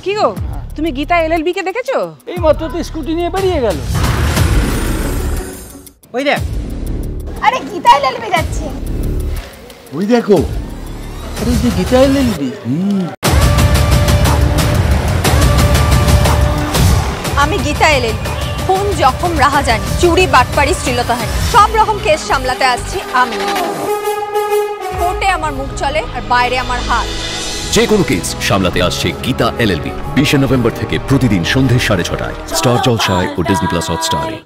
কি গো, তুমি গীতা Ll.B কে দেখেছো? এই মাত্র তো স্কুটি নিয়ে বেরিয়ে গেল। ওই দেখ, আরে গীতা Ll.B যাচ্ছে। ওই দেখো, আরে যে গীতা Ll.B। আমি গীতা Ll.B, খুন, জখম, রাহাজানি, চুরি, বাটপাড়ি, শ্লীলতাহানি সব রকম কেস সামলাতে আসছি আমি। কোর্টে আমার মুখ চলে আর বাইরে আমার হাত। যে কোনো কেস সামলাতে আসছে গীতা Ll.B 20 নভেম্বর থেকে প্রতিদিন সন্ধ্যে 6:30টায় স্টার জলসায় ও ডিজনি প্লাস হটস্টারে।